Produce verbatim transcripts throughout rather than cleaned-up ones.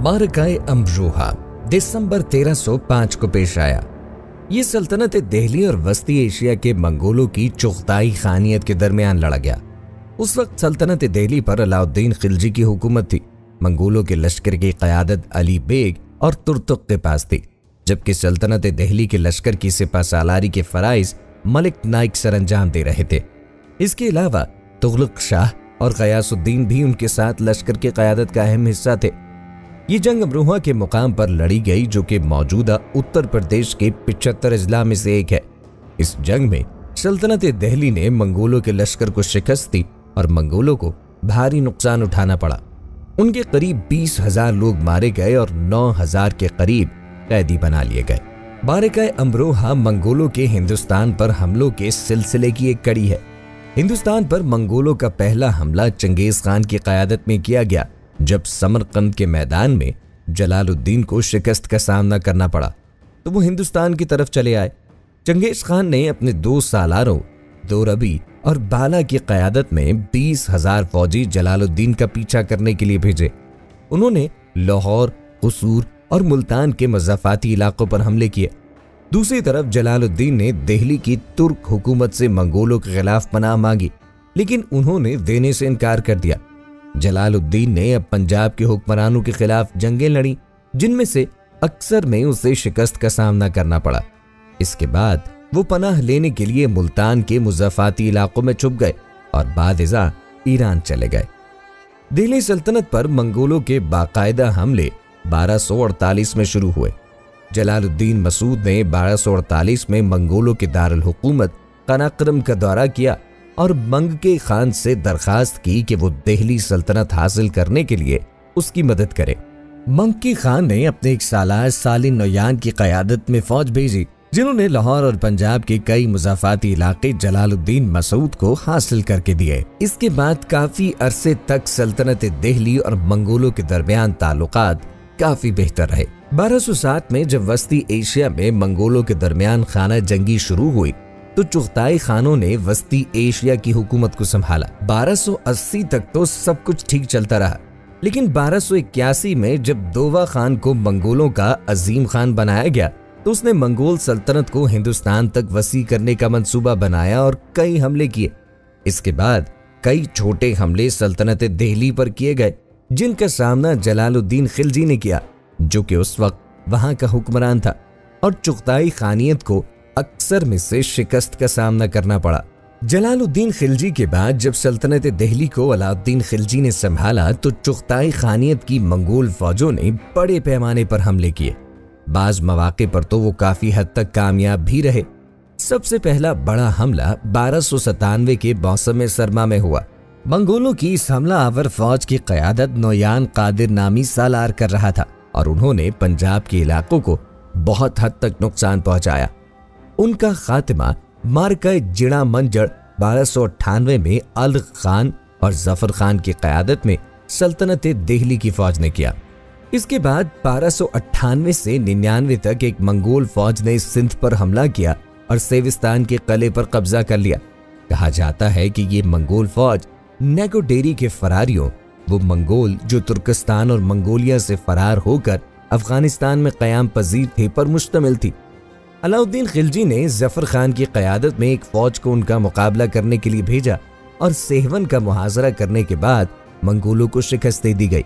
मारकाए अमरोहा दिसंबर तेरह सौ पाँच को पेश आया। ये सल्तनत दिल्ली और वस्ती एशिया के मंगोलों की चुगताई खानियत के दरमियान लड़ा गया। उस वक्त सल्तनत दिल्ली पर अलाउद्दीन खिलजी की हुकूमत थी। मंगोलों के लश्कर की क़यादत अली बेग और तुर्तुक के पास थी, जबकि सल्तनत दिल्ली के लश्कर की सिपा सालारी के फराइज मलिक नाइक सर अंजाम दे रहे थे। इसके अलावा तुगलक शाह और गयासुद्दीन भी उनके साथ लश्कर की क़यादत का अहम हिस्सा थे। ये जंग अमरोहा के मुकाम पर लड़ी गई, जो कि मौजूदा उत्तर प्रदेश के पिछहत्तर अजला में से एक है। इस जंग में सल्तनत दिल्ली ने मंगोलों के लश्कर को शिकस्त दी और मंगोलों को भारी नुकसान उठाना पड़ा। उनके करीब बीस हजार लोग मारे गए और नौ हजार के करीब कैदी बना लिए गए। मारकाए अमरोहा मंगोलों के हिंदुस्तान पर हमलों के सिलसिले की एक कड़ी है। हिंदुस्तान पर मंगोलों का पहला हमला चंगेज खान की क़यादत में किया गया, जब समरकंद के मैदान में जलालुद्दीन को शिकस्त का सामना करना पड़ा तो वो हिंदुस्तान की तरफ चले आए। चंगेज खान ने अपने दो सालारों दोरबी और बाला की क़यादत में बीस हजार फौजी जलालुद्दीन का पीछा करने के लिए भेजे। उन्होंने लाहौर, कसूर और मुल्तान के मज़ाफ़ाती इलाकों पर हमले किए। दूसरी तरफ जलालुद्दीन ने दिल्ली की तुर्क हुकूमत से मंगोलों के खिलाफ पनाह मांगी, लेकिन उन्होंने देने से इनकार कर दिया। जलालुद्दीन ने अब पंजाब के हुक्मरानों के खिलाफ जंगें लड़ी, जिनमें से अक्सर में उसे शिकस्त का सामना करना पड़ा। इसके बाद वो पनाह लेने के लिए मुल्तान के मुज़ाफ़ाती इलाकों में छुप गए और बादिज़ा ईरान चले गए। दिल्ली सल्तनत पर मंगोलों के बाकायदा हमले बारह सौ अड़तालीस में शुरू हुए। जलालुद्दीन मसूद ने बारह सौ अड़तालीस में मंगोलों के दारुल हुकूमत काराकोरम का दौरा किया और मंगके खान से दरखास्त की कि वो दिल्ली सल्तनत हासिल करने के लिए उसकी मदद करे। मंगके खान ने अपने एक सालार सालिन नोयान की क़यादत में फौज भेजी, जिन्होंने लाहौर और पंजाब के कई मुज़ाफ़ाती इलाके जलालुद्दीन मसूद को हासिल करके दिए। इसके बाद काफी अरसे तक सल्तनत दिल्ली और मंगोलों के दरमियान ताल्लुकात काफी बेहतर रहे। बारह सौ सात में जब वस्ती एशिया में मंगोलों के दरमियान खाना जंगी शुरू हुई तो चुगताई खानों ने वस्ती एशिया की हुकूमत को संभाला। बारह सौ अस्सी तक तो सब कुछ ठीक चलता रहा, लेकिन बारह सौ इक्यासी में जब दोवा खान को मंगोलों का अजीम खान बनाया गया तो उसने मंगोल सल्तनत को हिंदुस्तान तक वसी करने का मंसूबा बनाया और कई हमले किए। इसके बाद कई छोटे हमले सल्तनत दिल्ली पर किए गए, जिनका सामना जलालुद्दीन खिलजी ने किया, जो कि उस वक्त वहां का हुक्मरान था, और चुगताई खानियत को अक्सर में से शिकस्त का सामना करना पड़ा। जलालुद्दीन खिलजी के बाद जब सल्तनत दिल्ली को अलाउद्दीन खिलजी ने संभाला तो चुगताई खानियत की मंगोल फौजों ने बड़े पैमाने पर हमले किए। बाज मौके पर तो वो काफी हद तक कामयाब भी रहे। सबसे पहला बड़ा हमला बारह सौ सतानवे के मौसम सरमा में हुआ। मंगोलों की इस हमला आवर फौज की क़यादत नोयान कादिर नामी सालार कर रहा था और उन्होंने पंजाब के इलाकों को बहुत हद तक नुकसान पहुंचाया। उनका खात्मा मारकाए जिड़ा मंजड़ बारह सौ अट्ठानवे में अल खान और जफर खान की क़यादत में सल्तनत दिल्ली की फौज ने किया। इसके बाद बारह सौ अट्ठानवे से निन्यानवे तक एक मंगोल फौज ने सिंध पर हमला किया और सेविस्तान के किले पर कब्जा कर लिया। कहा जाता है कि ये मंगोल फौज नेगोडेरी के फरारियों, वो मंगोल जो तुर्कस्तान और मंगोलिया से फरार होकर अफगानिस्तान में क़याम पजीर थे, पर मुश्तमिल थी। अलाउद्दीन खिलजी ने जफर खान की क़यादत में एक फौज को उनका मुकाबला करने के लिए भेजा और सेहवन का मुहाजरा करने के बाद मंगोलों को शिकस्त दे दी गई।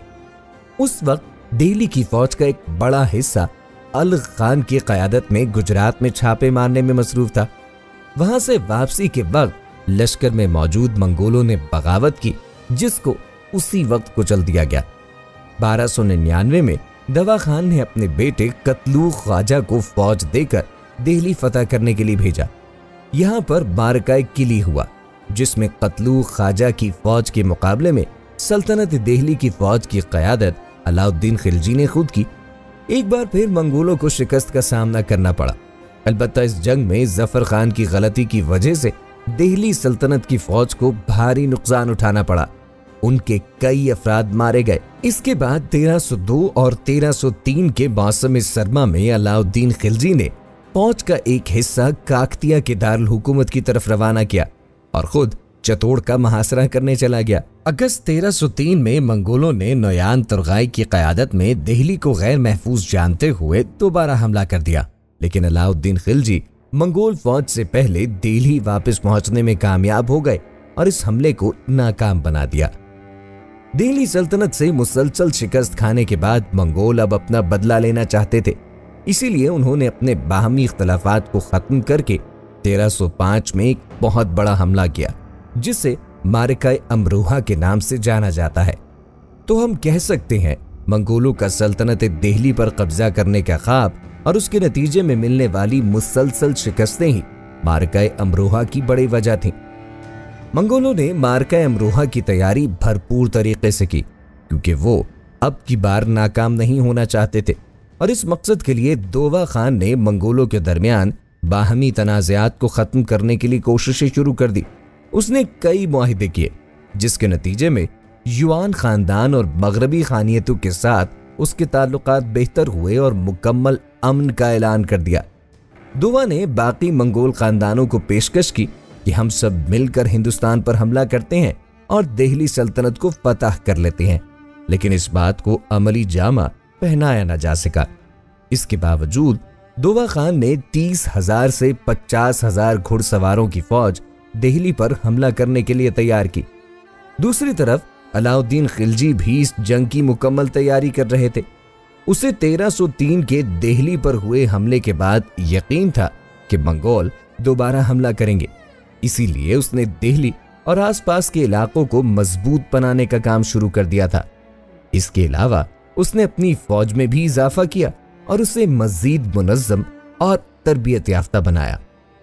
उस वक्त दिल्ली की फौज का एक बड़ा हिस्सा अल खान की क़यादत में गुजरात में छापे मारने में मसरूफ था। वहां से वापसी के वक्त लश्कर में मौजूद मंगोलों ने बगावत की, जिसको उसी वक्त कुचल दिया गया। बारह सौ निन्यानवे में दवा खान ने अपने बेटे कतलू ख्वाजा को फौज देकर दिल्ली फतह करने के लिए भेजा। यहाँ पर मारकाए किली हुआ, जिसमें कतलू ख्वाजा की फौज के मुकाबले में सल्तनत दिल्ली की फौज की क़यादत अलाउद्दीन खिलजी ने खुद की। एक बार फिर मंगोलों को शिकस्त का सामना करना पड़ा। अलबत्ता इस जंग में जफर खान की गलती की वजह से दिल्ली सल्तनत की फौज को भारी नुकसान उठाना पड़ा। उनके कई अफराद मारे गए। इसके बाद तेरह सौ दो और तेरह सौ तीन के मौसम सरमा में अलाउद्दीन खिलजी ने फौज का एक हिस्सा काकतिया के दारुल हुकूमत की तरफ रवाना किया और खुद चतोड़ का मुहासरा करने चला गया। अगस्त तेरह सौ तीन में मंगोलों ने नोयान तुर्गाई की क़यादत में दिल्ली को गैर महफूज जानते हुए दोबारा हमला कर दिया, लेकिन अलाउद्दीन खिलजी मंगोल फौज से पहले दिल्ली वापस पहुंचने में कामयाब हो गए और इस हमले को नाकाम बना दिया। दिल्ली सल्तनत से मुसलसल शिकस्त खाने के बाद मंगोल अब अपना बदला लेना चाहते थे, इसीलिए उन्होंने अपने बाहमी इख्तलाफात को खत्म करके तेरह सौ पाँच में एक बहुत बड़ा हमला किया, जिसे मारिका अमरोहा के नाम से जाना जाता है। तो हम कह सकते हैं मंगोलों का सल्तनत दिल्ली पर कब्जा करने का ख्वाब और उसके नतीजे में मिलने वाली मुसलसल शिकस्तें ही मारिका अमरोहा की बड़ी वजह थी। मंगोलों ने मारिका अमरोहा की तैयारी भरपूर तरीके से की, क्योंकि वो अब की बार नाकाम नहीं होना चाहते थे और इस मकसद के लिए दोवा खान ने मंगोलों के दरमियान बाहमी तनाज़ात को ख़त्म करने के लिए कोशिशें शुरू कर दी। उसने कई मुआहदे किए, जिसके नतीजे में युआन ख़ानदान और मगरबी खानियतों के साथ उसके ताल्लुकात बेहतर हुए और मुकम्मल अमन का ऐलान कर दिया। दोवा ने बाकी मंगोल ख़ानदानों को पेशकश की कि हम सब मिलकर हिंदुस्तान पर हमला करते हैं और दिल्ली सल्तनत को फतह कर लेते हैं, लेकिन इस बात को अमली जामा पहनाया न जा सका। इसके बावजूद दोवा खान ने तीस हजार से पचास हजार घुड़सवारों की फौज दिल्ली पर हमला करने के लिए तैयार की। दूसरी तरफ अलाउद्दीन खिलजी भी इस जंग की मुकम्मल तैयारी कर रहे थे। उसे तेरह सौ तीन के दिल्ली पर हुए हमले के बाद यकीन था कि मंगोल दोबारा हमला करेंगे, इसीलिए उसने दिल्ली और आसपास के इलाकों को मजबूत बनाने का काम शुरू कर दिया था। इसके अलावा उसने अपनी फौज में भी इजाफा किया और उसे मजीद मुनज़्ज़म और तरबियत याफ्ता बनाया।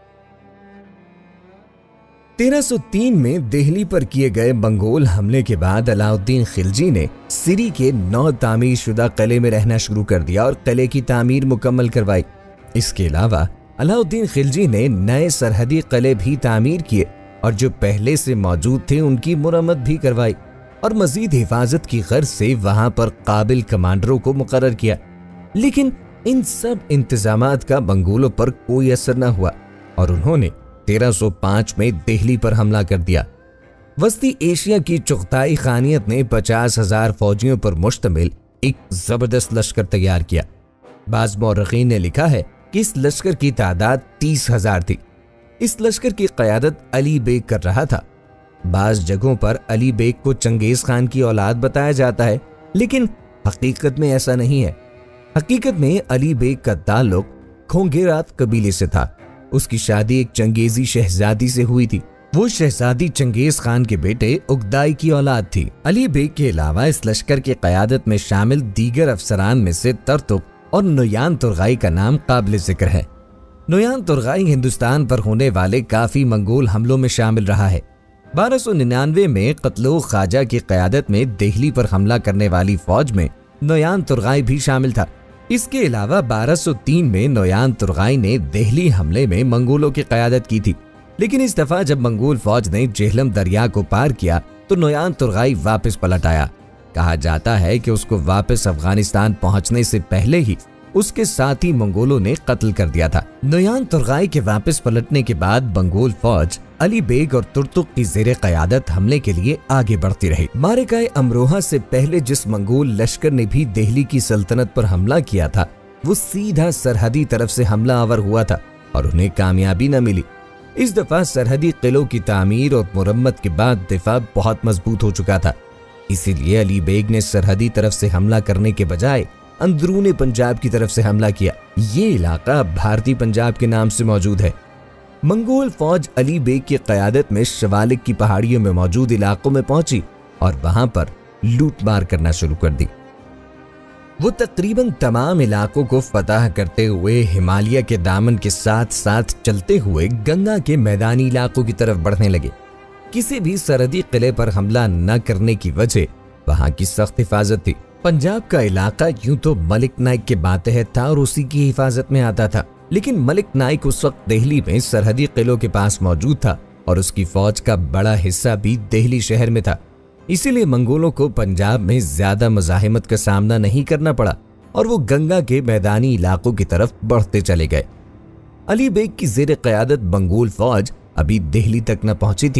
तेरह सौ तीन में दिल्ली पर किए गए मंगोल हमले के बाद अलाउद्दीन खिलजी ने सिरी के नौ तामीर शुदा किले में रहना शुरू कर दिया और किले की तामीर मुकम्मल करवाई। इसके अलावा अलाउद्दीन खिलजी ने नए सरहदी किले भी तामीर किए और जो पहले से मौजूद थे उनकी मुरम्मत भी करवाई और मजीद हिफाजत की गर्ज से वहां पर काबिल कमांडरों को मुकर्रर किया। लेकिन इन सब इंतजामात का मंगोलों पर कोई असर न हुआ और उन्होंने तेरह सौ पाँच में दिल्ली पर हमला कर दिया। वस्ती एशिया की चुगताई खानियत ने पचास हजार फौजियों पर मुश्तमिल एक जबरदस्त लश्कर तैयार किया। बाज मौरखीन ने लिखा है कि इस लश्कर की तादाद तीस हजार थी। इस लश्कर की क़यादत अली बेग कर रहा था। बाज जगहों पर अली बेग को चंगेज खान की औलाद बताया जाता है, लेकिन हकीकत में ऐसा नहीं है। हकीकत में अली बेग का ताल्लुक खोंगेरात कबीले से था। उसकी शादी एक चंगेजी शहजादी से हुई थी। वो शहजादी चंगेज खान के बेटे उगदाई की औलाद थी। अली बेग के अलावा इस लश्कर की क़यादत में शामिल दीगर अफसरान में से तरतुक और नोयान तुर्गाई का नाम काबिल जिक्र है। नोयान तुर्गाई हिंदुस्तान पर होने वाले काफी मंगोल हमलों में शामिल रहा है। बारह सौ निन्यानवे में कत्लो ख्वाजा की क़यादत में दिल्ली पर हमला करने वाली फौज में नोयान तुर्गाई भी शामिल था। इसके अलावा बारह सौ तीन में नोयान तुर्गाई ने दिल्ली हमले में मंगोलों की क़यादत की थी, लेकिन इस दफा जब मंगोल फौज ने जेहलम दरिया को पार किया तो नोयान तुर्गाई वापस पलट आया। कहा जाता है कि उसको वापस अफगानिस्तान पहुंचने से पहले ही उसके साथी मंगोलों ने कत्ल कर दिया था। नोयान तुर्गाई के वापस पलटने के बाद मंगोल फौज अली बेग और तुर्तुक की ज़ेरे क़यादत हमले के लिए आगे बढ़ती रही। मारिका अमरोहा से पहले जिस मंगोल लश्कर ने भी दिल्ली की सल्तनत पर हमला किया था, वो सीधा सरहदी तरफ से हमला आवर हुआ था और उन्हें कामयाबी न मिली। इस दफा सरहदी किलों की तामीर और मुरम्मत के बाद दिफा बहुत मजबूत हो चुका था, इसीलिए अली बेग ने सरहदी तरफ से हमला करने के बजाय अंदरूनी पंजाब की तरफ से हमला किया। ये इलाका भारतीय पंजाब के नाम से मौजूद है। मंगोल फौज अली बेग की क़यादत में शवालिक की पहाड़ियों में मौजूद इलाकों में पहुंची और वहां पर लूटमार करना शुरू कर दी। वो तकरीबन तमाम इलाकों को फतह करते हुए हिमालय के दामन के साथ साथ चलते हुए गंगा के मैदानी इलाकों की तरफ बढ़ने लगे। किसी भी सरहदी किले पर हमला न करने की वजह वहां की सख्त हिफाजत थी। पंजाब का इलाका यूं तो मलिक नाइक के मातहत था और उसी की हिफाजत में आता था, लेकिन मलिक नाइक उस वक्त दिल्ली में सरहदी किलों के पास मौजूद था और उसकी फौज का बड़ा हिस्सा भी दिल्ली शहर में था। इसीलिए मंगोलों को पंजाब में ज्यादा मज़ाहिमत का सामना नहीं करना पड़ा और वो गंगा के मैदानी इलाकों की तरफ बढ़ते चले गए। अली बेग की ज़ेरे क़यादत मंगोल फौज अभी दिल्ली तक न पहुंची थी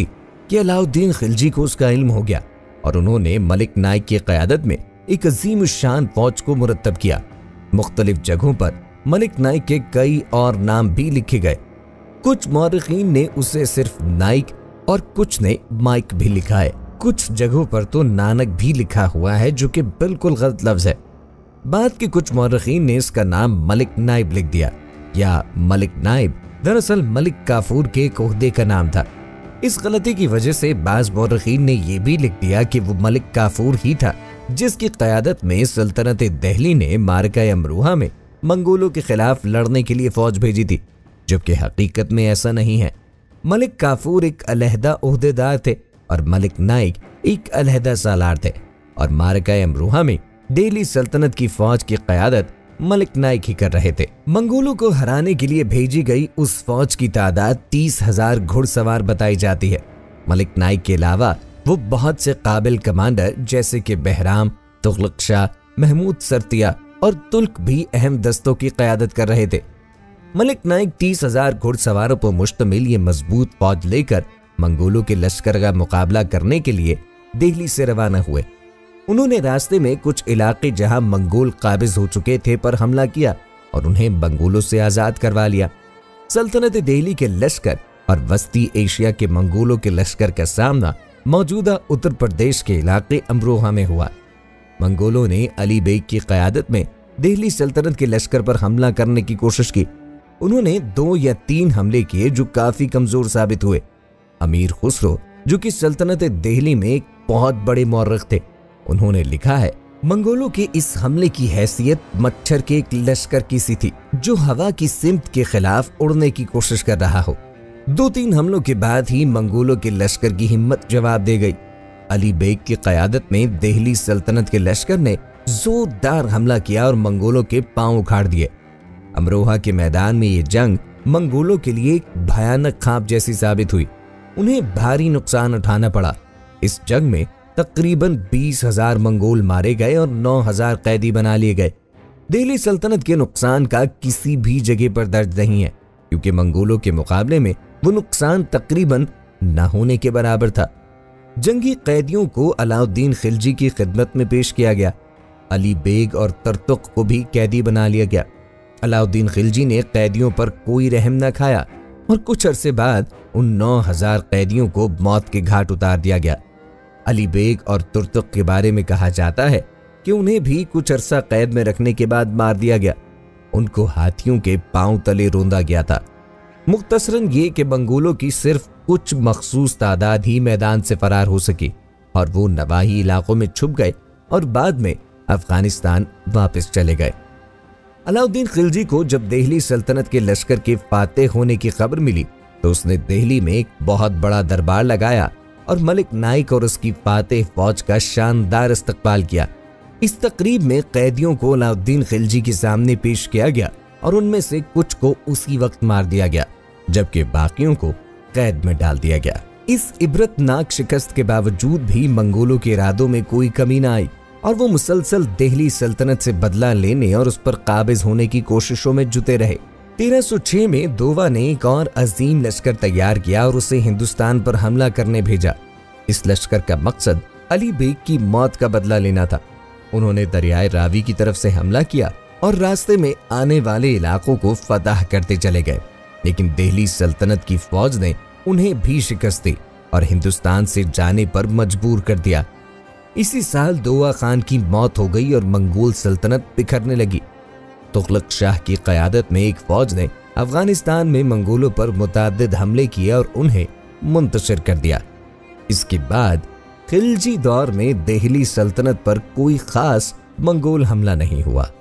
कि अलाउद्दीन खिलजी को उसका इल्म हो गया और उन्होंने मलिक नाइक की क़यादत में एक अजीम शान फौज को मुरत्तब किया। मुख्तलिफ जगहों पर मलिक नाइक के कई और नाम भी लिखे गए। कुछ मौरखीन ने उसे सिर्फ नाइक और कुछ ने माइक भी लिखा है। कुछ जगहों पर तो नानक भी लिखा हुआ है, जो कि बिल्कुल गलत लफ्ज है। बाद के कुछ मौरखीन ने इसका नाम मलिक नाइब लिख दिया, या मलिक नाइब दरअसल मलिक काफूर के एक ओहदे का नाम था। इस गलती की वजह से बाज मौरखीन ने यह भी लिख दिया कि वो मलिक काफूर ही था जिसकी क़यादत में सल्तनत दिल्ली ने मारका अमरोहा में मंगोलों के खिलाफ लड़ने के लिए फौज भेजी थी, जबकि हकीकत में ऐसा नहीं है। मलिक काफूर एक अलहदा ओहदेदार थे और मलिक नाइक एक अलहदा सालार थे, और मारका अमरोहा में दिल्ली सल्तनत की फौज की क़यादत मलिक नाइक ही कर रहे थे। मंगोलों को हराने के लिए भेजी गई उस फौज की तादाद तीस हजार घुड़सवार बताई जाती है। मलिक नाइक के अलावा वो बहुत से काबिल कमांडर जैसे कि बहराम, तुगलक शाह, महमूद सरतिया और तुल्क भी अहम दस्तों की क़यादत कर रहे थे। मलिक नाइक तीस हजार घुड़सवारों पर मुश्तमिल ये मजबूत फौज लेकर मंगोलों के लश्कर का मुकाबला करने के लिए दिल्ली से रवाना हुए। उन्होंने रास्ते में कुछ इलाके जहां मंगोल काबिज हो चुके थे पर हमला किया और उन्हें मंगोलों से आजाद करवा लिया। सल्तनत दिल्ली के लश्कर और वस्ती एशिया के मंगोलों के लश्कर का सामना मौजूदा उत्तर प्रदेश के इलाके अमरोहा में हुआ। मंगोलों ने अली बेग की क़यादत में दिल्ली सल्तनत के लश्कर पर हमला करने की कोशिश की। उन्होंने दो या तीन हमले किए जो काफी कमजोर साबित हुए। अमीर खुसरो, जो कि सल्तनत दिल्ली में एक बहुत बड़े मौर्रख थे, उन्होंने लिखा है, मंगोलों के इस हमले की हैसियत मच्छर के एक लश्कर की सी थी जो हवा की सिमत के खिलाफ उड़ने की कोशिश कर रहा हो। दो तीन हमलों के बाद ही मंगोलों के लश्कर की हिम्मत जवाब दे गई। अली बेग की क़यादत में दिल्ली सल्तनत के लश्कर ने जोरदार हमला किया और मंगोलों के पांव उखाड़ दिए। अमरोहा के मैदान में ये जंग मंगोलों के लिए एक भयानक खाप जैसी साबित हुई। उन्हें भारी नुकसान उठाना पड़ा। इस जंग में तकरीबन बीस हजार मंगोल मारे गए और नौ हजार कैदी बना लिए गए। दिल्ली सल्तनत के नुकसान का किसी भी जगह पर दर्ज नहीं है, क्योंकि मंगोलों के मुकाबले में वो नुकसान तकरीबन न होने के बराबर था। जंगी कैदियों को अलाउद्दीन खिलजी की खिदमत में पेश किया गया। अली बेग और तरतुक को भी कैदी बना लिया गया। अलाउद्दीन खिलजी ने कैदियों पर कोई रहम न खाया और कुछ अरसे बाद उन नौ हजार कैदियों को मौत के घाट उतार दिया गया। अली बेग और तुर्तुक के बारे में कहा जाता है कि उन्हें भी कुछ अरसा कैद में रखने के बाद मार दिया गया। उनको हाथियों के पांव तले रोंदा गया था। मुख्तसरन ये कि मंगोलों की सिर्फ कुछ मखसूस तादाद ही मैदान से फरार हो सकी और वो नवाही इलाकों में छुप गए और बाद में अफगानिस्तान वापस चले गए। अलाउद्दीन खिलजी को जब दिल्ली सल्तनत के लश्कर के फातेह होने की खबर मिली तो उसने दिल्ली में एक बहुत बड़ा दरबार लगाया और मलिक नाइक और उसकी फातेह फौज का शानदार इस्तकबाल किया। इस तकरीब में कैदियों को अलाउद्दीन खिलजी के सामने पेश किया गया और उनमें से कुछ को उसी वक्त मार दिया गया, जबकि बाकियों को कैद में डाल दिया गया। इस इबरतनाक शिकस्त के बावजूद भी मंगोलों के इरादों में कोई कमी न आई और वो मुसलसल दिल्ली सल्तनत से बदला लेने और उस पर काबिज होने की कोशिशों में जुटे रहे। तेरह सौ छह में दोवा ने एक और अजीम लश्कर तैयार किया और उसे हिंदुस्तान पर हमला करने भेजा। इस लश्कर का मकसद अली बेग की मौत का बदला लेना था। उन्होंने दरियाए रावी की तरफ से हमला किया और रास्ते में आने वाले इलाकों को फतह करते चले गए, लेकिन दिल्ली सल्तनत की फौज ने उन्हें भी शिकस्त दी और हिंदुस्तान से जाने पर मजबूर कर दिया। इसी साल दोवा खान की मौत हो गई और मंगोल सल्तनत बिखरने लगी। तुगलक शाह की क़यादत में एक फौज ने अफगानिस्तान में मंगोलों पर मुतअद्दिद हमले किए और उन्हें मुंतशिर कर दिया। इसके बाद खिलजी दौर में दिल्ली सल्तनत पर कोई खास मंगोल हमला नहीं हुआ।